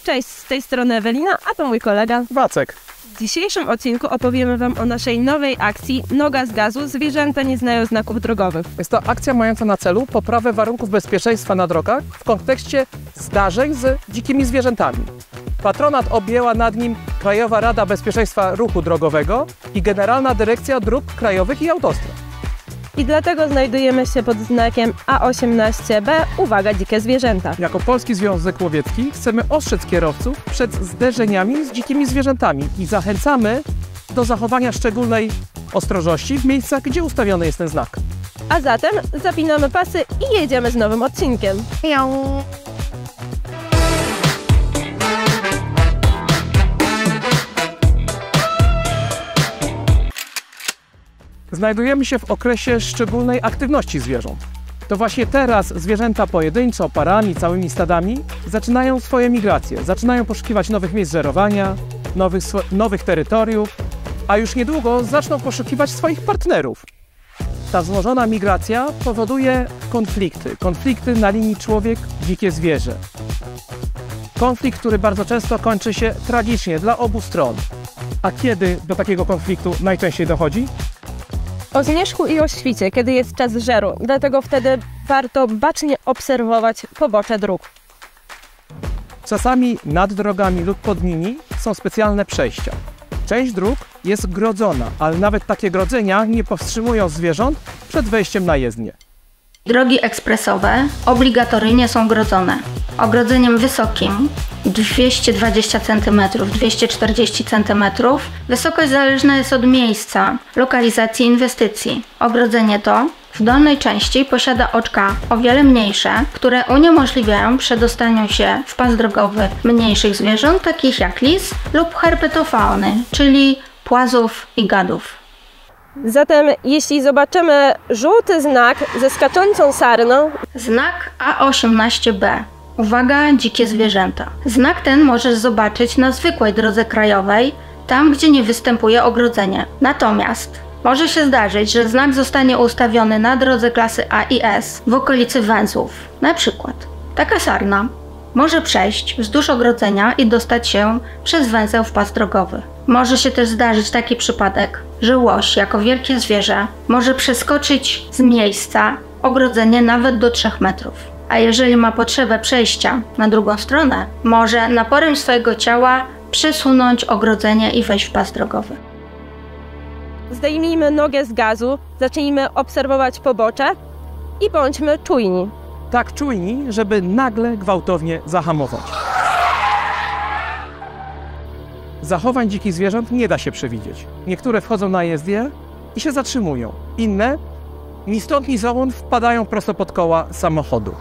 Cześć, z tej strony Ewelina, a to mój kolega Wacek. W dzisiejszym odcinku opowiemy Wam o naszej nowej akcji Noga z gazu – zwierzęta nie znają znaków drogowych. Jest to akcja mająca na celu poprawę warunków bezpieczeństwa na drogach w kontekście zdarzeń z dzikimi zwierzętami. Patronat objęła nad nim Krajowa Rada Bezpieczeństwa Ruchu Drogowego i Generalna Dyrekcja Dróg Krajowych i Autostrad. I dlatego znajdujemy się pod znakiem A18B Uwaga, dzikie zwierzęta. Jako Polski Związek Łowiecki chcemy ostrzec kierowców przed zderzeniami z dzikimi zwierzętami i zachęcamy do zachowania szczególnej ostrożności w miejscach, gdzie ustawiony jest ten znak. A zatem zapinamy pasy i jedziemy z nowym odcinkiem. Znajdujemy się w okresie szczególnej aktywności zwierząt. To właśnie teraz zwierzęta pojedynczo, parami, całymi stadami zaczynają swoje migracje, zaczynają poszukiwać nowych miejsc żerowania, nowych terytoriów, a już niedługo zaczną poszukiwać swoich partnerów. Ta wzmożona migracja powoduje konflikty na linii człowiek-dzikie zwierzę. Konflikt, który bardzo często kończy się tragicznie dla obu stron. A kiedy do takiego konfliktu najczęściej dochodzi? O zmierzchu i o świcie, kiedy jest czas żeru, dlatego wtedy warto bacznie obserwować pobocze dróg. Czasami nad drogami lub pod nimi są specjalne przejścia. Część dróg jest grodzona, ale nawet takie grodzenia nie powstrzymują zwierząt przed wejściem na jezdnię. Drogi ekspresowe obligatoryjnie są grodzone. Ogrodzeniem wysokim 220 cm, 240 cm. Wysokość zależna jest od miejsca, lokalizacji inwestycji. Ogrodzenie to w dolnej części posiada oczka o wiele mniejsze, które uniemożliwiają przedostaniu się w pas drogowy mniejszych zwierząt, takich jak lis lub herpetofauny, czyli płazów i gadów. Zatem jeśli zobaczymy żółty znak ze skaczącą sarną, znak A18B. Uwaga, dzikie zwierzęta. Znak ten możesz zobaczyć na zwykłej drodze krajowej, tam gdzie nie występuje ogrodzenie. Natomiast może się zdarzyć, że znak zostanie ustawiony na drodze klasy A i S w okolicy węzłów. Na przykład taka sarna może przejść wzdłuż ogrodzenia i dostać się przez węzeł w pas drogowy. Może się też zdarzyć taki przypadek, że łoś jako wielkie zwierzę może przeskoczyć z miejsca ogrodzenie nawet do 3 metrów. A jeżeli ma potrzebę przejścia na drugą stronę, może naporem swojego ciała przesunąć ogrodzenie i wejść w pas drogowy. zdejmijmy nogę z gazu, zacznijmy obserwować pobocze i bądźmy czujni. Tak czujni, żeby nagle gwałtownie zahamować. Zachowań dzikich zwierząt nie da się przewidzieć. Niektóre wchodzą na jezdnię i się zatrzymują. Inne ni stąd ni zowąd wpadają prosto pod koła samochodu.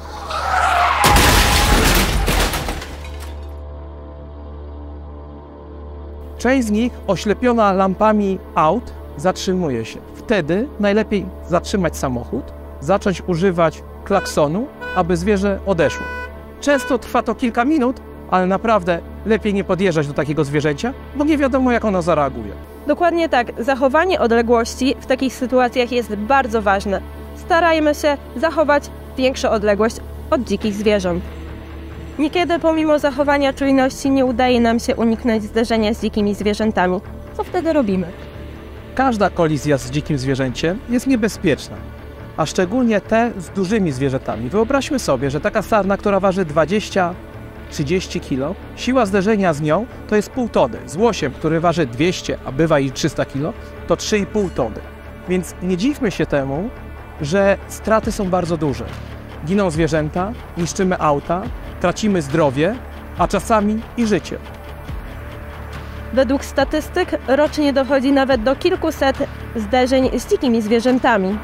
Część z nich, oślepiona lampami aut, zatrzymuje się. Wtedy najlepiej zatrzymać samochód, zacząć używać klaksonu, aby zwierzę odeszło. Często trwa to kilka minut, ale naprawdę lepiej nie podjeżdżać do takiego zwierzęcia, bo nie wiadomo, jak ono zareaguje. Dokładnie tak. Zachowanie odległości w takich sytuacjach jest bardzo ważne. Starajmy się zachować większą odległość od dzikich zwierząt. Niekiedy pomimo zachowania czujności nie udaje nam się uniknąć zderzenia z dzikimi zwierzętami. Co wtedy robimy? Każda kolizja z dzikim zwierzęciem jest niebezpieczna, a szczególnie te z dużymi zwierzętami. Wyobraźmy sobie, że taka sarna, która waży 20-30 kg, siła zderzenia z nią to jest pół tony. Z łosiem, który waży 200, a bywa i 300 kg, to 3,5 tony. Więc nie dziwmy się temu, że straty są bardzo duże. Giną zwierzęta, niszczymy auta, tracimy zdrowie, a czasami i życie. Według statystyk rocznie dochodzi nawet do kilkuset zderzeń z dzikimi zwierzętami.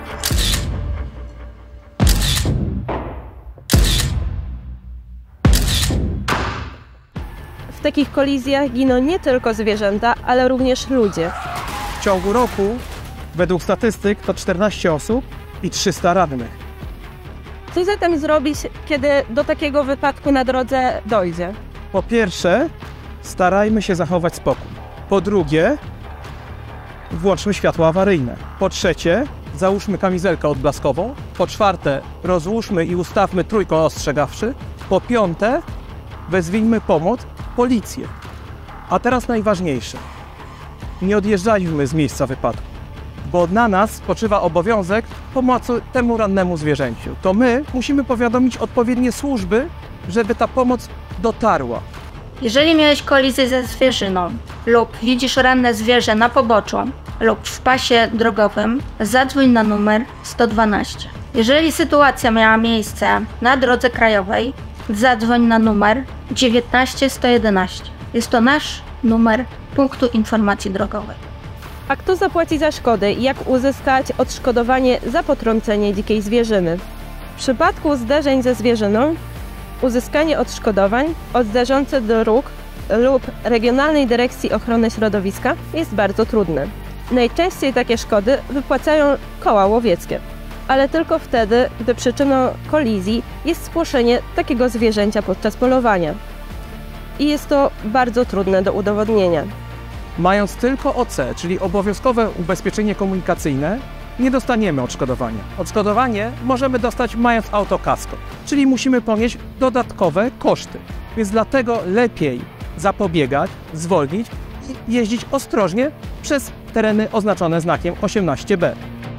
W takich kolizjach giną nie tylko zwierzęta, ale również ludzie. W ciągu roku, według statystyk, to 14 osób i 300 rannych. Co zatem zrobić, kiedy do takiego wypadku na drodze dojdzie? Po pierwsze, starajmy się zachować spokój. Po drugie, włączmy światła awaryjne. Po trzecie, załóżmy kamizelkę odblaskową. Po czwarte, rozłóżmy i ustawmy trójkąt ostrzegawczy. Po piąte, wezwijmy pomoc, policję. A teraz najważniejsze. Nie odjeżdżajmy z miejsca wypadku, bo na nas spoczywa obowiązek pomocy temu rannemu zwierzęciu. To my musimy powiadomić odpowiednie służby, żeby ta pomoc dotarła. Jeżeli miałeś kolizję ze zwierzyną lub widzisz ranne zwierzę na poboczu lub w pasie drogowym, zadzwoń na numer 112. Jeżeli sytuacja miała miejsce na drodze krajowej, zadzwoń na numer 19111. Jest to nasz numer punktu informacji drogowej. A kto zapłaci za szkody i jak uzyskać odszkodowanie za potrącenie dzikiej zwierzyny? W przypadku zderzeń ze zwierzyną uzyskanie odszkodowań od zderzących dróg lub Regionalnej Dyrekcji Ochrony Środowiska jest bardzo trudne. Najczęściej takie szkody wypłacają koła łowieckie, ale tylko wtedy, gdy przyczyną kolizji jest spłoszenie takiego zwierzęcia podczas polowania. I jest to bardzo trudne do udowodnienia. Mając tylko OC, czyli obowiązkowe ubezpieczenie komunikacyjne, nie dostaniemy odszkodowania. Odszkodowanie możemy dostać mając auto kasko, czyli musimy ponieść dodatkowe koszty. Więc dlatego lepiej zapobiegać, zwolnić i jeździć ostrożnie przez tereny oznaczone znakiem 18B.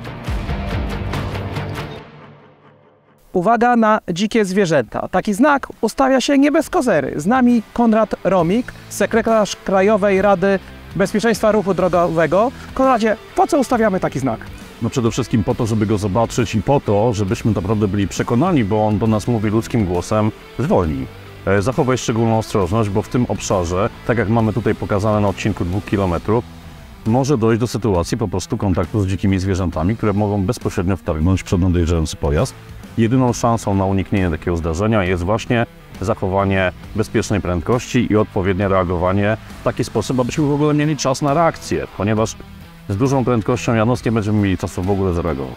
Uwaga na dzikie zwierzęta. Taki znak ustawia się nie bez kozery. Z nami Konrad Romik, sekretarz Krajowej Rady Bezpieczeństwa Ruchu Drogowego. Konradzie, po co ustawiamy taki znak? No przede wszystkim po to, żeby go zobaczyć i po to, żebyśmy naprawdę byli przekonani, bo on do nas mówi ludzkim głosem: zwolnij. Zachowaj szczególną ostrożność, bo w tym obszarze, tak jak mamy tutaj pokazane na odcinku 2 km, może dojść do sytuacji po prostu kontaktu z dzikimi zwierzętami, które mogą bezpośrednio wtargnąć przed nadjeżdżający pojazd. Jedyną szansą na uniknienie takiego zdarzenia jest właśnie zachowanie bezpiecznej prędkości i odpowiednie reagowanie w taki sposób, abyśmy w ogóle mieli czas na reakcję, ponieważ z dużą prędkością Janos nie będziemy mieli czasu w ogóle zareagować.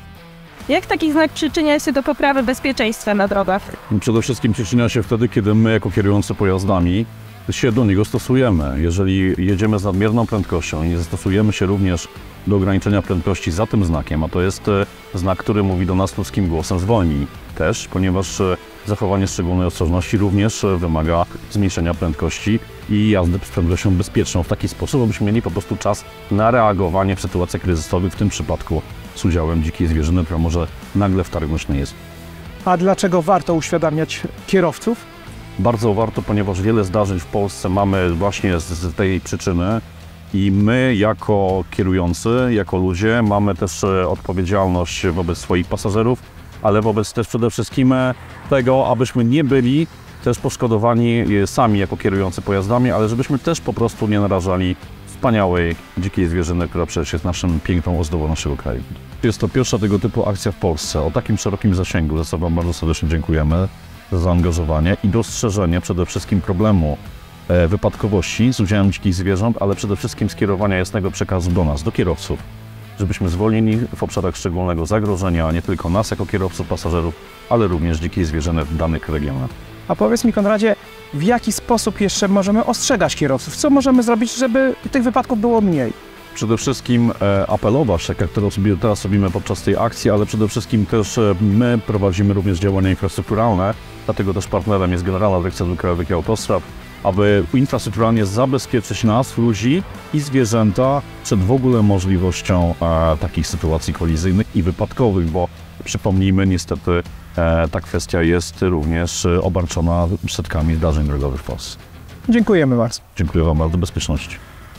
Jak taki znak przyczynia się do poprawy bezpieczeństwa na drogach? Przede wszystkim przyczynia się wtedy, kiedy my jako kierujący pojazdami się do niego stosujemy. Jeżeli jedziemy z nadmierną prędkością i nie zastosujemy się również do ograniczenia prędkości za tym znakiem, a to jest znak, który mówi do nas ludzkim głosem: zwolnij też, ponieważ zachowanie szczególnej ostrożności również wymaga zmniejszenia prędkości i jazdy z prędkością bezpieczną w taki sposób, abyśmy mieli po prostu czas na reagowanie w sytuacjach kryzysowych, w tym przypadku z udziałem dzikiej zwierzyny, która może nagle wtargnąć na jezdnię. A dlaczego warto uświadamiać kierowców? Bardzo warto, ponieważ wiele zdarzeń w Polsce mamy właśnie z tej przyczyny i my jako kierujący, jako ludzie mamy też odpowiedzialność wobec swoich pasażerów, ale wobec też przede wszystkim tego, abyśmy nie byli też poszkodowani sami jako kierujący pojazdami, ale żebyśmy też po prostu nie narażali wspaniałej dzikiej zwierzyny, która przecież jest naszą piękną ozdobą naszego kraju. Jest to pierwsza tego typu akcja w Polsce o takim szerokim zasięgu, za co Wam bardzo serdecznie dziękujemy za zaangażowanie i dostrzeżenie przede wszystkim problemu wypadkowości z udziałem dzikich zwierząt, ale przede wszystkim skierowania jasnego przekazu do nas, do kierowców, żebyśmy zwolnili w obszarach szczególnego zagrożenia nie tylko nas jako kierowców, pasażerów, ale również dzikiej zwierzyny w danych regionach. A powiedz mi, Konradzie, w jaki sposób jeszcze możemy ostrzegać kierowców? Co możemy zrobić, żeby tych wypadków było mniej? Przede wszystkim apelować, tak jak teraz robimy podczas tej akcji, ale przede wszystkim też my prowadzimy również działania infrastrukturalne, dlatego też partnerem jest Generalna Dyrekcja Dróg Krajowych i Autostrad, aby infrastrukturalnie zabezpieczyć nas, ludzi i zwierzęta przed w ogóle możliwością takich sytuacji kolizyjnych i wypadkowych, bo przypomnijmy, niestety ta kwestia jest również obarczona setkami zdarzeń drogowych w Polsce. Dziękujemy bardzo. Dziękuję Wam bardzo, bezpieczności.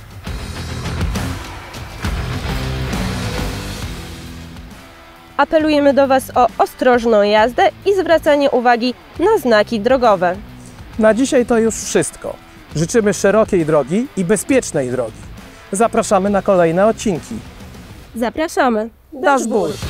Apelujemy do Was o ostrożną jazdę i zwracanie uwagi na znaki drogowe. Na dzisiaj to już wszystko. Życzymy szerokiej drogi i bezpiecznej drogi. Zapraszamy na kolejne odcinki. Zapraszamy. Dasz ból!